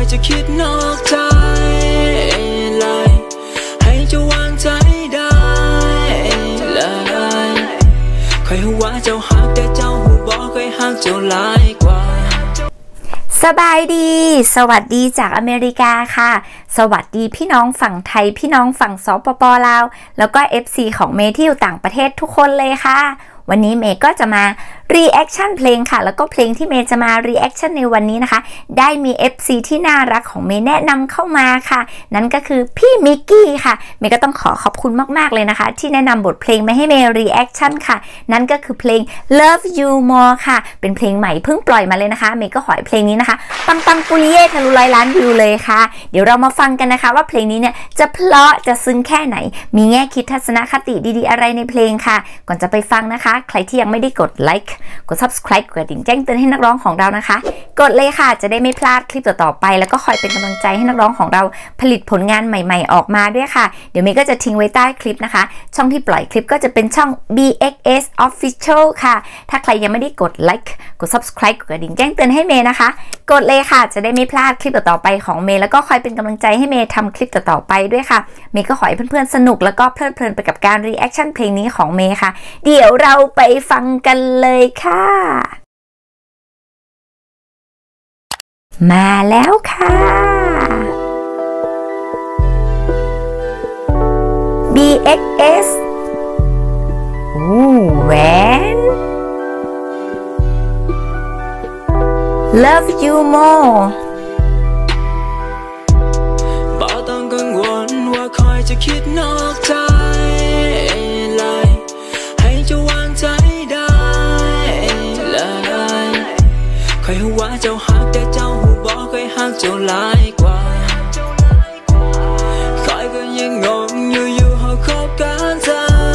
จะคิดนอกใจเลยให้เจ้าวางใจได้เลยคอยหัวเจ้าหักแต่เจ้าหูบอกคอยหักเจ้าหลายกว่าสบายดีสวัสดีจากอเมริกาค่ะสวัสดีพี่น้องฝั่งไทยพี่น้องฝั่งสปป.ลาวแล้วก็ FC ของเมย์ที่อยู่ต่างประเทศทุกคนเลยค่ะวันนี้เมย์ก็จะมารีแอคชั่นเพลงค่ะแล้วก็เพลงที่เมย์จะมารีแอคชั่นในวันนี้นะคะได้มี FC ที่น่ารักของเมย์แนะนำเข้ามาค่ะนั่นก็คือพี่มิกกี้ค่ะเมย์ก็ต้องขอบคุณมากๆเลยนะคะที่แนะนำบทเพลงมาให้เมย์รีแอคชั่นค่ะนั่นก็คือเพลง Love You More ค่ะเป็นเพลงใหม่เพิ่งปล่อยมาเลยนะคะเมย์ก็ขอให้เพลงนี้นะคะปังปุริเย่ทะลุ100 ล้านวิวเลยค่ะเดี๋ยวเรามาฟังกันนะคะว่าเพลงนี้เนี่ยจะเพราะจะซึ้งแค่ไหนมีแง่คิดทัศนคติดีๆอะไรในเพลงค่ะก่อนจะไปฟังนะคะใครที่ยังไม่ได้กดไลค์กด subscribe กดกระดิ่งแจ้งเตือนให้นักร้องของเรานะคะกดเลยค่ะจะได้ไม่พลาดคลิปต่อๆไปแล้วก็คอยเป็นกำลังใจให้นักร้องของเราผลิตผลงานใหม่ๆออกมาด้วยค่ะเดี๋ยวเมย์ก็จะทิ้งไว้ใต้คลิปนะคะช่องที่ปล่อยคลิปก็จะเป็นช่อง BXS Official ค่ะถ้าใครยังไม่ได้กดไลค์กด subscribe กดกระดิ่งแจ้งเตือนให้เมย์นะคะกดเลยค่ะจะได้ไม่พลาดคลิปต่อๆไปของเมย์แล้วก็คอยเป็นกำลังใจให้เมย์ทำคลิปต่อๆไปด้วยค่ะเมย์ก็ขอให้เพื่อนๆสนุกแล้วก็เพลิดเพลินไปกับการรีแอคชั่นเพลงนี้ของเมย์ค่ะเดี๋ยวเราไปฟังกันเลยค่ะมาแล้วค่ะ BXS แหวน Love You More บ่ต้องกังวลว่าคอยจะคิดนอกใจเลยให้เจ้าวางใจได้เลยคอยหัวเจ้าหักแต่เจ้าหูบอกคอยหักเจ้าหลายกว่าคอยก็ยังงงอยู่ๆเขาคบกันใจ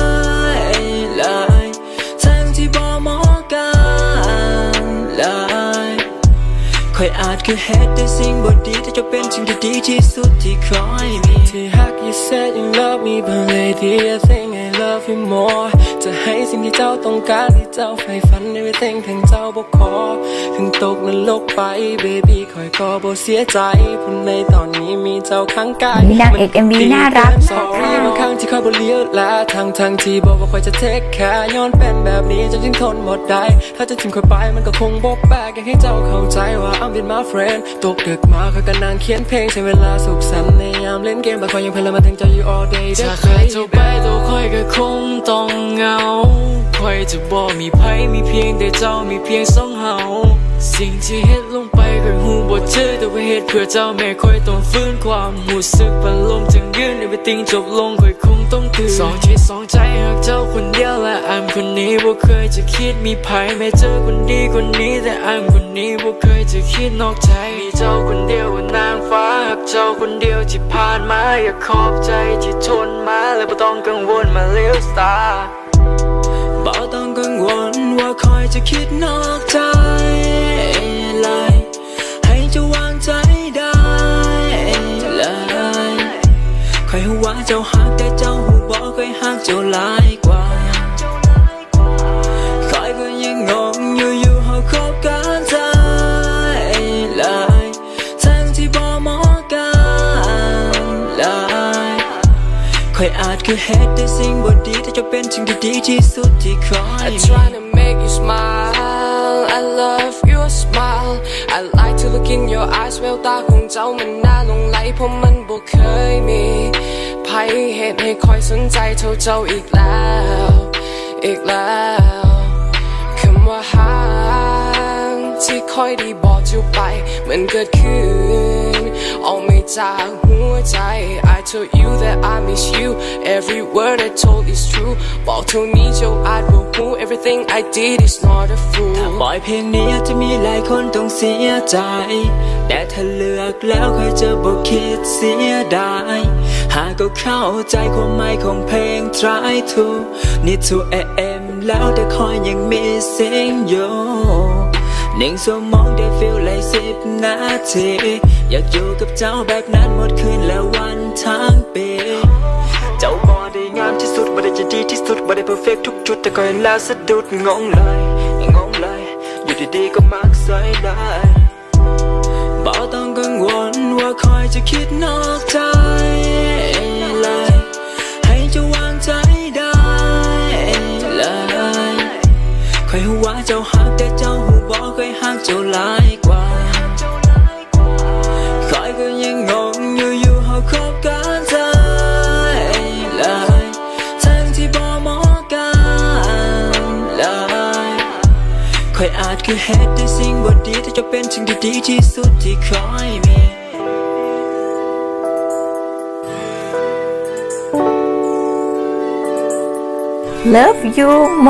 เลยทั้งที่บ่มองกันเลยคอยอาจคือเหตุแต่สิ่งบ่ดีแต่จะเป็นสิ่งที่ดีที่สุดที่คอยมีที่หัก You said you love me but lately I think I love you more จะให้สิ่งที่เจ้าต้องการที่เจ้าใฝ่ฝัน everything ทั้งเจ้าบ่ขอถึงตกนรกไป baby คอยก็บ่เสียใจเพราะในตอนนี้มีเจ้าข้างกายมีนางเอก MV น่ารักค่ะบางครั้งที่คอยบ่เลี้ยวและทั้งที่บอกว่าคอยจะ take care ย้อนเป็นแบบนี้จนถึงทนบ่ได้ถ้าจะทิ้งคอยไปมันก็คงบ่แปลกอยากให้เจ้าเข้าใจว่า I'm with my friend ตกดึกมาคอยก็นั่งเขียนเพลงใช้เวลาสุขสันต์ในยามเล่นเกมแต่คอยยังเพลินมาถึงใจอยู่ all day ถ้าใครเจ้าไปตัวคอยก็คงต้องเหงาคอยจะบอกมีไผมีเพียงแต่เจ้ามีเพียงสองเฮาสิ่งที่เฮ็ดลงไปคอยหูบ่เจอแต่ว่าเฮ็ดเพื่อเจ้าแม่คอยต้องฟื้นความรู้สึกปานลมจึงยืน everything จบลงคอยคงต้องตื่นสองจิตสองใจหากเจ้าคนเดียวและI'mคนนี้บ่เคยจะคิดมีไผแม้เจอคนดีคนนี้แต่I'mคนนี้บ่เคยจะคิดนอกใจมีเจ้าคนเดียวว่านางฟ้าหากเจ้าคนเดียวที่ผ่านมาอยากขอบใจที่ทนมาและบ่ต้องกังวลมาเลี้ยวตาบ่ต้องกังวลว่าคอยจะคิดนอกใจเลยให้เจ้าวางใจได้เลยคอยหัวเจ้าหักแต่เจ้าหูบอกคอยหักเจ้าหลายกว่าคอยก็ยังงงอยู่เขาคบกันใจเลยทั้งที่บ่มองกันเลยคอยอาจคือเหตุแต่สิ่งบ่ดีแต่จะเป็นสิ่งที่ดีที่สุดที่คอยมี I try to make you smile I love your smile I like to look in your eyes แววตาของเจ้ามันน่าหลงไหลเพราะมันบ่เคยมีไผเหตุให้คอยสนใจเท่าเจ้าอีกแล้วคำว่าห่างที่คอยได้บอกเจ้าไปมันเกิดขึ้นออกมาจากหัวใจ I told you that I miss you every word I told is true บอกเท่านี้เจ้าอาจบ่รู้ everything I did is not a fool ถ้าปล่อยเพลงนี้จะมีหลายคนต้องเสียใจแต่ถ้าเลือกแล้วคอยจะบ่คิดเสียดายหากก็เข้าใจความหมายของเพลง Try to Need to AM แล้วแต่คอยยังมีเสียงอยู่1 ชั่วโมงได้ feel like 10 นาทีอยากอยู่กับเจ้าแบบนั้นหมดคืนและวันทั้งปีเจ้าบ่ได้งามที่สุดบ่ได้จะดีที่สุดบ่ได้ perfect ทุกจุดแต่ก็เห็นแล้วสะดุดงงเลยอยู่ดีๆก็มักใส่ได้บ่ต้องกังวลจะคิดนอกใจเลยให้เจ้าวางใจได้เลยคอยหัวเจ้าหักแต่เจ้าหูบอกเคยหักเจ้าหลายกว่าคอยก็ยังงงอยู่เขาคบกันเธอเลยทั้งที่บ่มองกันเลยคอยอาจคือเหตุที่สิ่งบ่ดีแต่จะเป็นสิ่งที่ดีที่สุดที่คอยมี Love you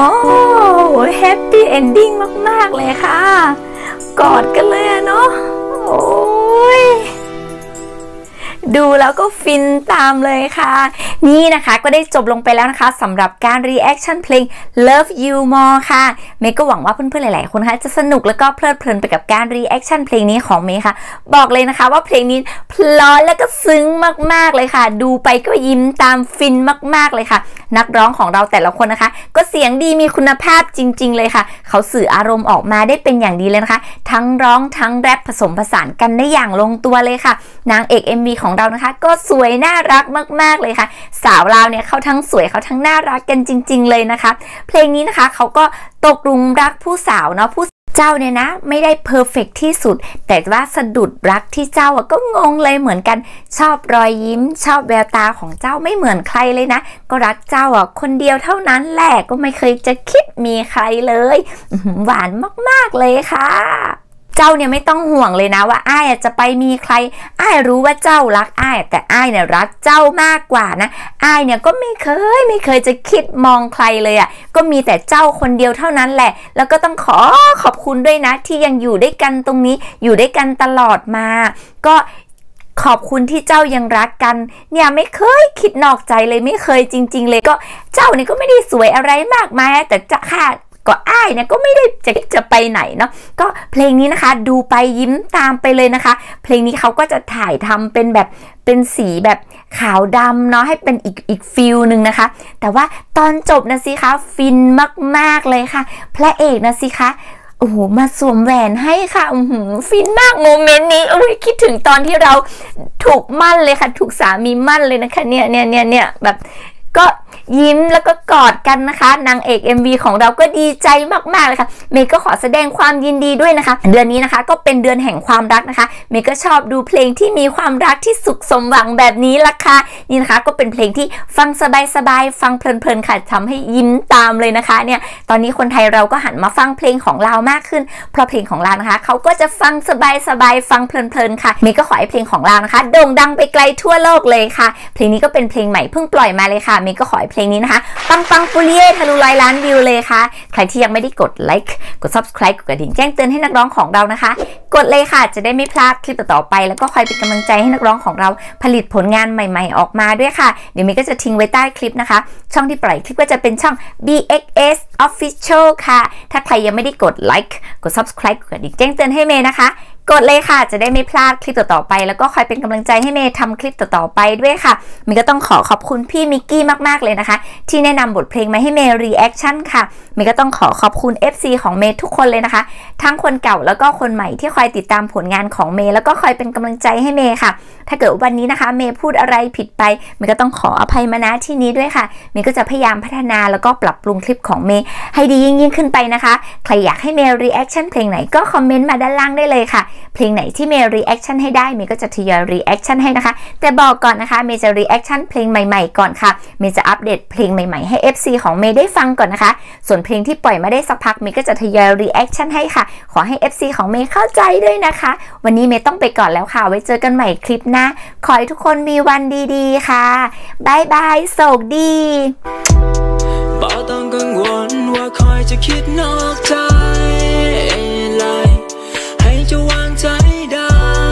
more Happy ending มากๆเลยค่ะกอดกันเลยเนาะโอ้ยดูแล้วก็ฟินตามเลยค่ะนี่นะคะก็ได้จบลงไปแล้วนะคะสำหรับการ reaction เพลง Love You More ค่ะเมย์ก็หวังว่าเพื่อนๆหลายๆคนนะคะจะสนุกแล้วก็เพลิดเพลินไปกับการ reaction เพลงนี้ของเมย์ค่ะบอกเลยนะคะว่าเพลงนี้เพราะแล้วก็ซึ้งมากๆเลยค่ะดูไปก็ยิ้มตามฟินมากๆเลยค่ะนักร้องของเราแต่ละคนนะคะก็เสียงดีมีคุณภาพจริงๆเลยค่ะเขาสื่ออารมณ์ออกมาได้เป็นอย่างดีเลยนะคะทั้งร้องทั้งแรปผสมผสานกันได้อย่างลงตัวเลยค่ะนางเอก MV ของเรานะคะก็สวยน่ารักมากๆเลยค่ะสาวลาวเนี่ยเขาทั้งสวยเขาทั้งน่ารักกันจริงๆเลยนะคะเพลงนี้นะคะเขาก็ตกหลุมรักผู้สาวเนาะผู้เจ้าเนี่ยนะไม่ได้เพอร์เฟกต์ที่สุดแต่ว่าสะดุดรักที่เจ้าก็งงเลยเหมือนกันชอบรอยยิ้มชอบแววตาของเจ้าไม่เหมือนใครเลยนะก็รักเจ้าคนเดียวเท่านั้นแหละก็ไม่เคยจะคิดมีใครเลยหวานมากๆเลยค่ะเจ้าเนี่ยไม่ต้องห่วงเลยนะว่าอ้ายจะไปมีใครอ้ายรู้ว่าเจ้ารักอ้ายแต่อ้ายเนี่ยรักเจ้ามากกว่านะอ้ายเนี่ยก็ไม่เคยจะคิดมองใครเลยก็มีแต่เจ้าคนเดียวเท่านั้นแหละแล้วก็ต้องขอบคุณด้วยนะที่ยังอยู่ด้วยกันตรงนี้อยู่ด้วยกันตลอดมาก็ขอบคุณที่เจ้ายังรักกันเนี่ยไม่เคยคิดนอกใจเลยไม่เคยจริงๆเลยก็เจ้านี่ก็ไม่ได้สวยอะไรมากมายแต่จะค่ะก็อ้ายเนี่ยก็ไม่ได้จะไปไหนเนาะก็เพลงนี้นะคะดูไปยิ้มตามไปเลยนะคะเพลงนี้เขาก็จะถ่ายทำเป็นแบบเป็นสีแบบขาวดำเนาะให้เป็นอีกฟิลหนึ่งนะคะแต่ว่าตอนจบนะสิคะฟินมากๆเลยค่ะพระเอกนะสิคะโอ้โหมาสวมแหวนให้ค่ะฟินมากโมเมนต์นี้คิดถึงตอนที่เราถูกมั่นเลยค่ะถูกสามีมั่นเลยนะคะเนี่ยแบบก็ยิ้มแล้วก็กอดกันนะคะนางเอก MV ของเราก็ดีใจมากๆเลยค่ะเมย์ก็ขอแสดงความยินดีด้วยนะคะเดือนนี้นะคะก็เป็นเดือนแห่งความรักนะคะเมย์ก็ชอบดูเพลงที่มีความรักที่สุขสมหวังแบบนี้ล่ะค่ะนี่นะคะก็เป็นเพลงที่ฟังสบายๆฟังเพลินๆค่ะทำให้ยิ้มตามเลยนะคะเนี่ยตอนนี้คนไทยเราก็หันมาฟังเพลงของเรามากขึ้นเพราะเพลงของเรานะคะเขาก็จะฟังสบายๆฟังเพลินๆค่ะเมย์ก็ขอให้เพลงของเรานะคะโด่งดังไปไกลทั่วโลกเลยค่ะเพลงนี้ก็เป็นเพลงใหม่เพิ่งปล่อยมาเลยค่ะเมย์ก็ขอให้เพลงนี้นะคะปังปุริเย่ทะลุ100 ล้านวิวเลยค่ะใครที่ยังไม่ได้กดไลค์กด subscribe กดกระดิ่งแจ้งเตือนให้นักร้องของเรานะคะกดเลยค่ะจะได้ไม่พลาดคลิปต่อไปแล้วก็คอยเป็นกำลังใจให้นักร้องของเราผลิตผลงานใหม่ๆออกมาด้วยค่ะเดี๋ยวเมย์ก็จะทิ้งไว้ใต้คลิปนะคะช่องที่ปล่อยคลิปก็จะเป็นช่อง BXS Official ค่ะถ้าใครยังไม่ได้กดไลค์กด subscribe กดกระดิ่งแจ้งเตือนให้เมย์นะคะกดเลยค่ะจะได้ไม่พลาดคลิปต่อๆไปแล้วก็คอยเป็นกำลังใจให้เมย์ทำคลิปต่อๆไปด้วยค่ะเมย์ก็ต้องขอบคุณพี่มิกกี้มากๆเลยนะคะที่แนะนำบทเพลงมาให้เมย์รีแอคชั่นค่ะเมย์ก็ต้องขอบคุณ FC ของเมย์ทุกคนเลยนะคะทั้งคนเก่าแล้วก็คนใหม่ที่คอยติดตามผลงานของเมย์แล้วก็คอยเป็นกำลังใจให้เมย์ค่ะถ้าเกิดวันนี้นะคะเมย์พูดอะไรผิดไปเมย์ก็ต้องขออภัยมาณที่นี้ด้วยค่ะเมย์ก็จะพยายามพัฒนาแล้วก็ปรับปรุงคลิปของเมย์ให้ดียิ่งขึ้นไปนะคะใครอยากให้เมย์รีแอคชั่นเพลงไหนก็คอมเมนต์มาด้านล่างได้เลยค่ะเพลงไหนที่เมย์รีแอคชั่นให้ได้เมย์ก็จะทยอยรีแอคชั่นให้นะคะแต่บอกก่อนนะคะเมย์จะรีแอคชั่นเพลงใหม่ๆก่อนค่ะเมย์จะอัปเดตเพลงใหม่ๆให้ FC ของเมย์ได้ฟังก่อนนะคะส่วนเพลงที่ปล่อยมาได้สักพักเมย์ก็จะทยอยรีแอคชั่นให้ค่ะขอให้ FC ของเมย์เข้าใจด้วยนะคะวันนี้เมย์ต้องไปก่อนแล้วค่ะไว้เจอกันใหม่คลิปหน้าขอให้ทุกคนมีวันดีๆค่ะบ๊ายบายโชคดีบ่ต้องกังวลว่าคอยจะคิดนอกใจเลยให้เจ้าวางใจได้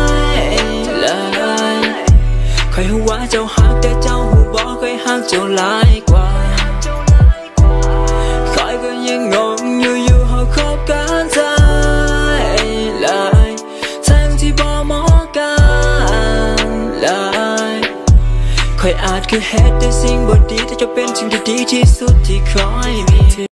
เลยคอยหัวเจ้าหักแต่เจ้าหูบอกเคยหักเจ้าหลายกว่าคอยก็ยังงงอยู่เขาคบกันเธอเลยทั้งที่บ่มองกันเลยคอยอาจคือเหตุแต่สิ่งบ่ดีแต่จะเป็นสิ่งที่ดีที่สุดที่คอยมี